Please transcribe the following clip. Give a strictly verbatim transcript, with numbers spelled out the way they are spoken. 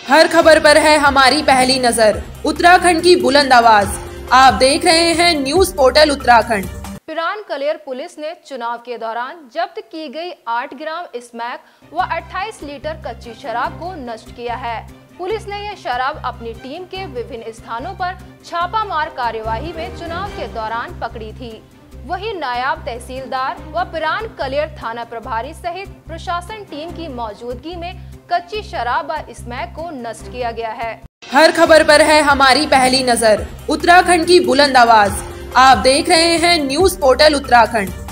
हर खबर पर है हमारी पहली नजर। उत्तराखंड की बुलंद आवाज। आप देख रहे हैं news portal Uttarakhand. Piran Kaliyar police ने चुनाव के दौरान जब्त की गई आठ ग्राम स्मैक व अट्ठाईस लीटर कच्ची शराब को नष्ट किया है। पुलिस ने यह शराब अपनी टीम के विभिन्न स्थानों पर छापामार कार्यवाही में चुनाव के दौरान पकड़ी थी। वहीं नायब तहसीलदार व पिरान कलेर थाना प्रभारी सहित प्रशासन टीम की मौजूदगी में कच्ची शराब व स्मैक को नष्ट किया गया है। हर खबर पर है हमारी पहली नजर। उत्तराखंड की बुलंद आवाज। आप देख रहे हैं न्यूज पोर्टल उत्तराखंड।